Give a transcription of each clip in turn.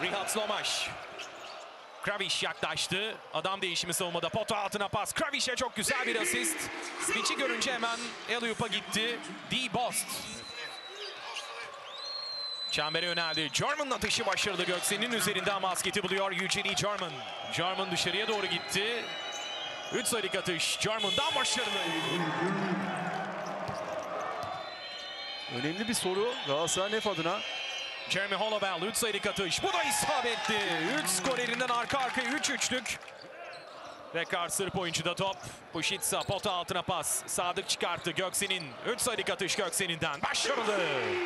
Rihat Lomaş. Kravic yaklaştı. Adam değişimi savunmada. Pota altına pas. Kravic'e çok güzel bir asist. Switch'i görünce hemen alley-oop'a gitti. D. Bost. Çembere yöneldi. German'ın atışı başarılı. Göksen'in üzerinden basketi buluyor Eugenie German. German dışarıya doğru gitti. 3 sayılık atış. German'dan başarılı. Önemli bir soru Galatasaray Nef adına. Jeremy Hollowell 3 sayılık atış. Bu da isabetli. 3 skorerinden arka arkaya 3-3'lük. Tekrar Sırp oyuncuda top. Pušitsa pota altına pas. Sadık çıkarttı Göksen'in. 3 sayılık atış Göksen'inden. Başarılı.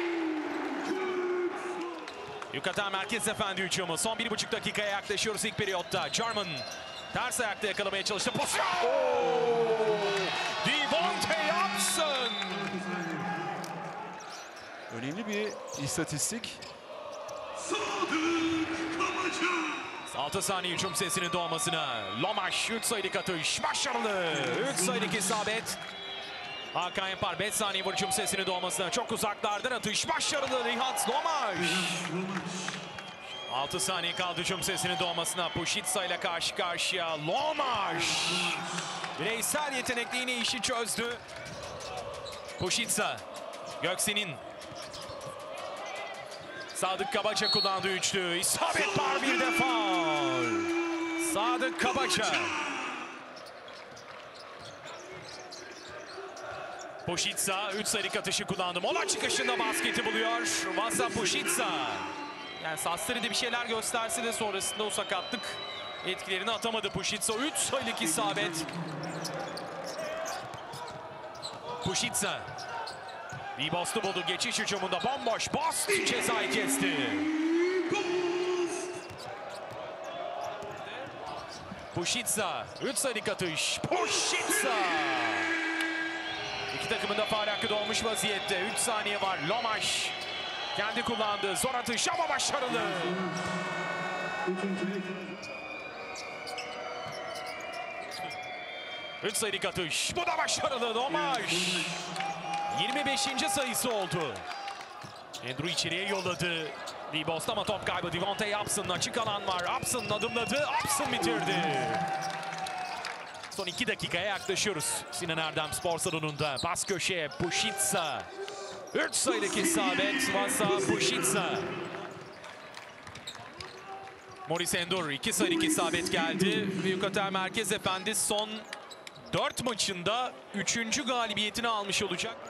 Yucatan Merkez Efendi hücumu. Son 1,5 dakikaya yaklaşıyoruz ilk periyotta. German ters ayakta yakalamaya çalıştı. Pozisyon! Devontae Upson! Önemli bir istatistik. 6 saniye hücum sesinin doğmasına. Lomaş 3 sayılık atış. Başarılı. 3 sayılık isabet. Hakan Yapar 5 saniye hücum sesinin doğmasına. Çok uzaklardan atış. Başarılı Rihat Lomaş. 6 saniye kaldı hücum sesinin doğmasına. Pušitsa ile karşı karşıya. Lomaş. Bireysel yetenekliğini işi çözdü. Pušitsa. Göksen'in. Sadık Kabaca kullandığı üçlü. İsabet var bir defa. Sadık Kabaca. Pušitsa 3 sayılık atışı kullandı. Mola çıkışında basketi buluyor. Vasa Pušitsa. Yani Sastari'de bir şeyler gösterse de sonrasında o sakatlık etkilerini atamadı Pušitsa. 3 sayılık isabet. Pušitsa. D-Bost'u buldu geçiş hücumunda. Bomboş. Bost cezayı kesti. Pušitsa. 3 sayılık atış. Pušitsa. İki takımın da faul hakkı doğmuş vaziyette. 3 saniye var. Lomaş. Kendi kullandı. Zor atış ama başarılı. Üç sayılık atış. Bu da başarılı. Lomaş. 25. sayısı oldu. Andrew içeriye yolladı. D-Bost ama top kaybı. Devontae Upson'un açık alan var. Upson adımladı. Upson bitirdi. Son 2 dakikaya yaklaşıyoruz. Sinan Erdem Spor Salonu'nda. Bas köşeye Pušitsa. 3 sayılık isabet. Vasa Pušitsa. Morris Endur 2 sayılık isabet geldi. Yucatan Merkez Efendi son 4 maçında 3. galibiyetini almış olacak.